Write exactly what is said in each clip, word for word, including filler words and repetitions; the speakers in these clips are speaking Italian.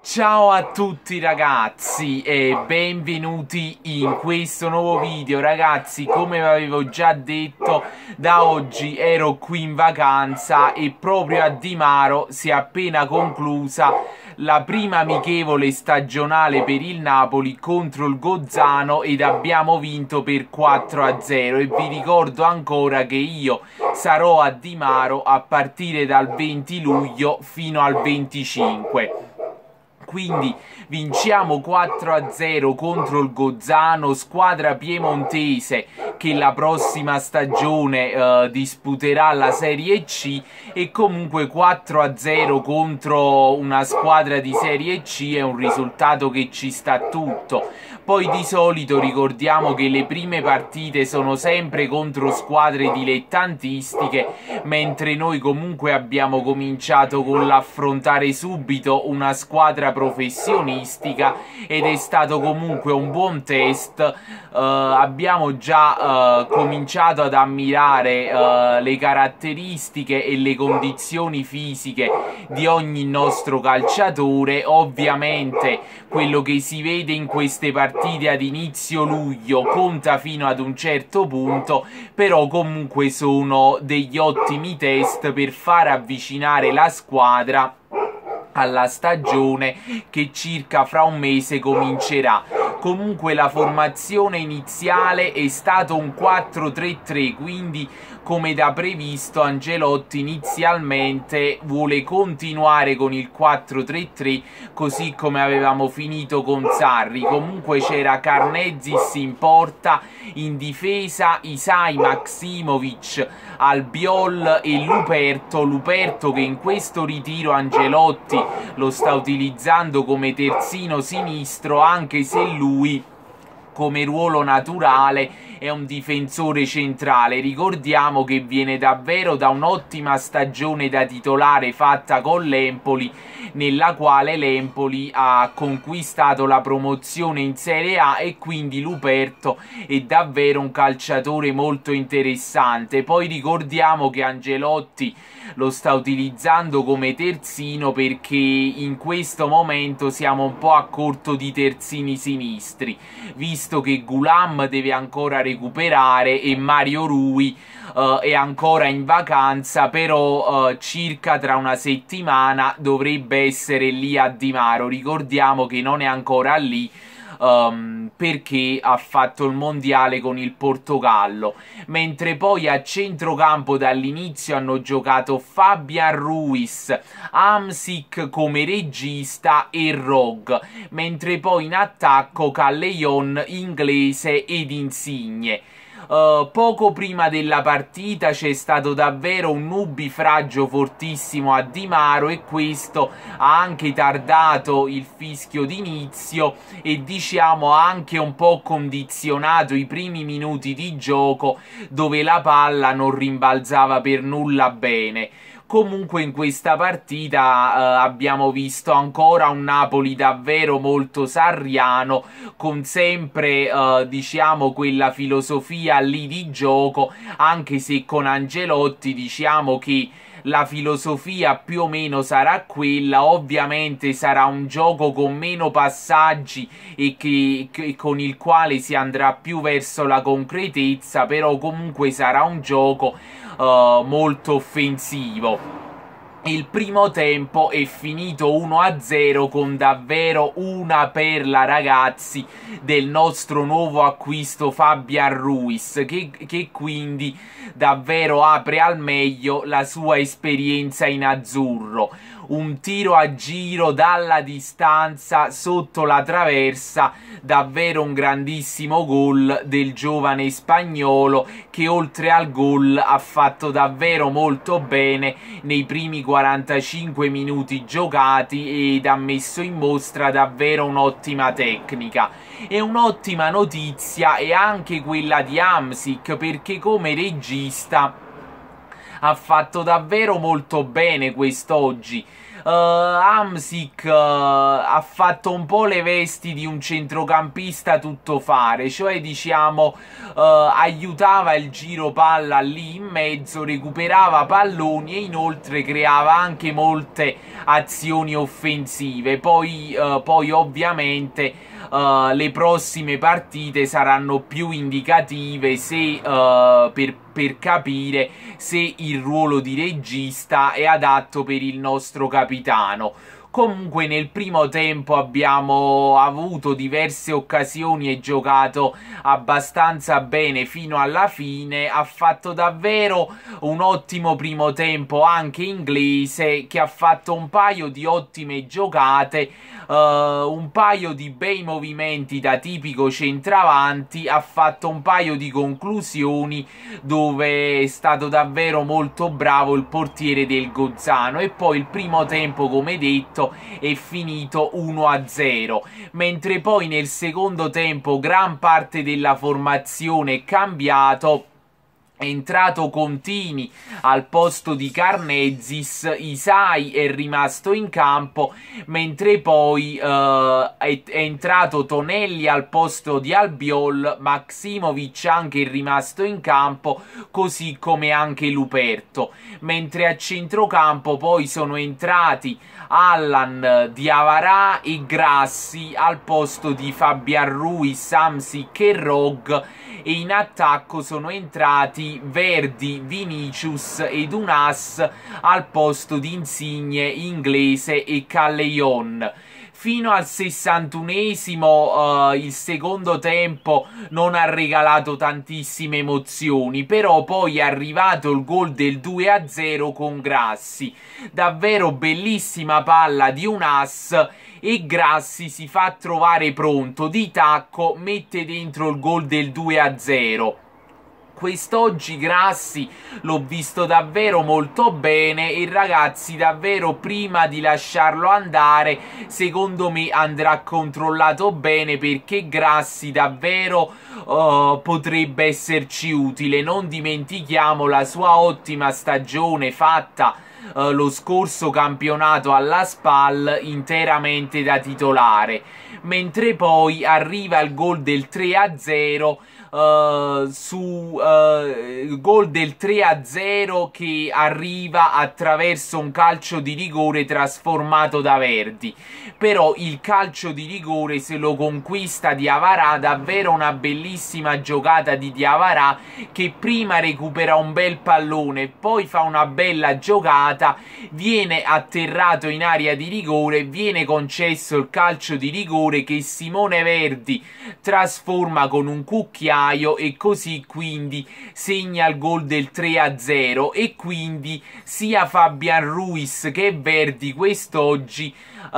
Ciao a tutti ragazzi e benvenuti in questo nuovo video. Ragazzi, come vi avevo già detto, da oggi ero qui in vacanza e proprio a Dimaro si è appena conclusa la prima amichevole stagionale per il Napoli contro il Gozzano ed abbiamo vinto per quattro a zero. E vi ricordo ancora che io sarò a Dimaro a partire dal venti luglio fino al venticinque. Quindi vinciamo quattro a zero contro il Gozzano, squadra piemontese che la prossima stagione eh, disputerà la Serie C, e comunque quattro a zero contro una squadra di Serie C è un risultato che ci sta tutto. Poi di solito ricordiamo che le prime partite sono sempre contro squadre dilettantistiche, mentre noi comunque abbiamo cominciato con l'affrontare subito una squadra professionistica ed è stato comunque un buon test. Uh, abbiamo già uh, cominciato ad ammirare uh, le caratteristiche e le condizioni fisiche di ogni nostro calciatore. Ovviamente quello che si vede in queste partite ad inizio luglio conta fino ad un certo punto, però comunque sono degli ottimi test per far avvicinare la squadra alla stagione che circa fra un mese comincerà. Comunque la formazione iniziale è stato un quattro tre tre, quindi come da previsto Ancelotti inizialmente vuole continuare con il quattro tre tre, così come avevamo finito con Sarri. Comunque c'era Karnezis in porta, in difesa Isai, Maksimovic, Albiol e Luperto. Luperto che in questo ritiro Ancelotti lo sta utilizzando come terzino sinistro, anche se lui come ruolo naturale è un difensore centrale. Ricordiamo che viene davvero da un'ottima stagione da titolare fatta con l'Empoli, nella quale l'Empoli ha conquistato la promozione in Serie A, e quindi Luperto è davvero un calciatore molto interessante. Poi ricordiamo che Ancelotti lo sta utilizzando come terzino perché in questo momento siamo un po' a corto di terzini sinistri, visto che Gulam deve ancora recuperare e Mario Rui uh, è ancora in vacanza, però uh, circa tra una settimana dovrebbe essere lì a Dimaro. Ricordiamo che non è ancora lì Um, perché ha fatto il mondiale con il Portogallo. Mentre poi a centrocampo dall'inizio hanno giocato Fabian Ruiz, Hamsik come regista e Rog, mentre poi in attacco Callejon, Inglese ed Insigne. Uh, poco prima della partita c'è stato davvero un nubifragio fortissimo a Dimaro, e questo ha anche tardato il fischio d'inizio e diciamo ha anche un po' condizionato i primi minuti di gioco, dove la palla non rimbalzava per nulla bene. Comunque in questa partita eh, abbiamo visto ancora un Napoli davvero molto sarriano, con sempre eh, diciamo quella filosofia lì di gioco, anche se con Ancelotti diciamo che la filosofia più o meno sarà quella. Ovviamente sarà un gioco con meno passaggi e che, che, con il quale si andrà più verso la concretezza, però comunque sarà un gioco uh, molto offensivo. Il primo tempo è finito uno a zero con davvero una perla, ragazzi, del nostro nuovo acquisto Fabian Ruiz, che, che quindi davvero apre al meglio la sua esperienza in azzurro. Un tiro a giro dalla distanza sotto la traversa, davvero un grandissimo gol del giovane spagnolo, che oltre al gol ha fatto davvero molto bene nei primi quarantacinque minuti giocati ed ha messo in mostra davvero un'ottima tecnica. E un'ottima notizia è anche quella di Hamsik, perché come regista ha fatto davvero molto bene quest'oggi. uh, Hamsik uh, ha fatto un po' le vesti di un centrocampista tuttofare, cioè diciamo uh, aiutava il giro palla lì in mezzo, recuperava palloni e inoltre creava anche molte azioni offensive. Poi, uh, poi ovviamente uh, le prossime partite saranno più indicative se, uh, per, per capire se il ruolo di regista è adatto per il nostro capitano. Comunque nel primo tempo abbiamo avuto diverse occasioni e giocato abbastanza bene fino alla fine. Ha fatto davvero un ottimo primo tempo anche inglese, che ha fatto un paio di ottime giocate, uh, un paio di bei movimenti da tipico centravanti, ha fatto un paio di conclusioni dove è stato davvero molto bravo il portiere del Gozzano. E poi il primo tempo, come detto, è finito uno a zero, mentre poi nel secondo tempo gran parte della formazione è cambiato. È entrato Contini al posto di Karnezis, Isai è rimasto in campo, mentre poi uh, è, è entrato Tonelli al posto di Albiol, Maksimovic anche è rimasto in campo, così come anche Luperto. Mentre a centrocampo poi sono entrati Allan, Diawara e Grassi al posto di Fabian Ruiz, Hamsik e Rog, e in attacco sono entrati Verdi, Vinicius ed Unas al posto di Insigne, Inglese e Callejon. Fino al sessantunesimo uh, il secondo tempo non ha regalato tantissime emozioni, però poi è arrivato il gol del due a zero con Grassi. Davvero bellissima palla di Unas, e Grassi si fa trovare pronto, di tacco mette dentro il gol del due a zero. Quest'oggi Grassi l'ho visto davvero molto bene, e ragazzi, davvero prima di lasciarlo andare secondo me andrà controllato bene, perché Grassi davvero uh, potrebbe esserci utile. Non dimentichiamo la sua ottima stagione fatta Uh, lo scorso campionato alla Spal interamente da titolare, mentre poi arriva il gol del tre a zero. Uh, su uh, gol del tre a zero che arriva attraverso un calcio di rigore trasformato da Verdi. Però il calcio di rigore se lo conquista Diawara, davvero una bellissima giocata di Diawara, che prima recupera un bel pallone, poi fa una bella giocata, viene atterrato in area di rigore, viene concesso il calcio di rigore che Simone Verdi trasforma con un cucchiaio, e così quindi segna il gol del tre a zero. E quindi sia Fabian Ruiz che Verdi quest'oggi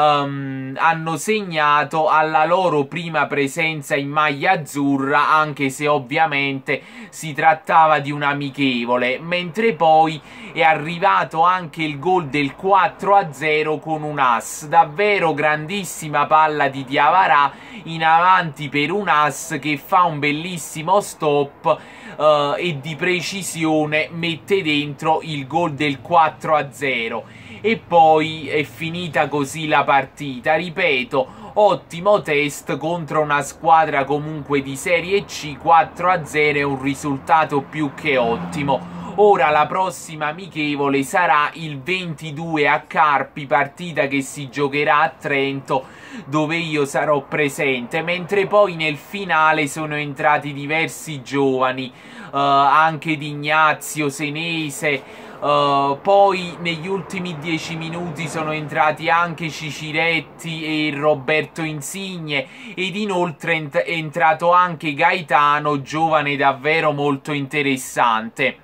um, hanno segnato alla loro prima presenza in maglia azzurra, anche se ovviamente si trattava di un amichevole. Mentre poi è arrivato anche il gol del quattro a zero con Unas, davvero grandissima palla di Diawara in avanti per Unas, che fa un bellissimo stop uh, e di precisione mette dentro il gol del quattro a zero. E poi è finita così la partita. Ripeto, ottimo test contro una squadra comunque di Serie C. Quattro a zero è un risultato più che ottimo. Ora la prossima amichevole sarà il ventidue a Carpi, partita che si giocherà a Trento, dove io sarò presente, mentre poi nel finale sono entrati diversi giovani, uh, anche di Ignazio, Senese. Uh, poi negli ultimi dieci minuti sono entrati anche Ciciretti e Roberto Insigne, ed inoltre è entrato anche Gaetano, giovane davvero molto interessante.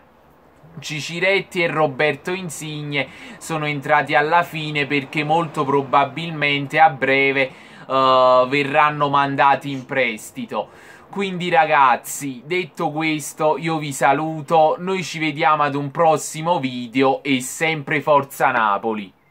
Ciciretti e Roberto Insigne sono entrati alla fine perché molto probabilmente a breve uh, verranno mandati in prestito. Quindi ragazzi, detto questo, io vi saluto, noi ci vediamo ad un prossimo video e sempre Forza Napoli!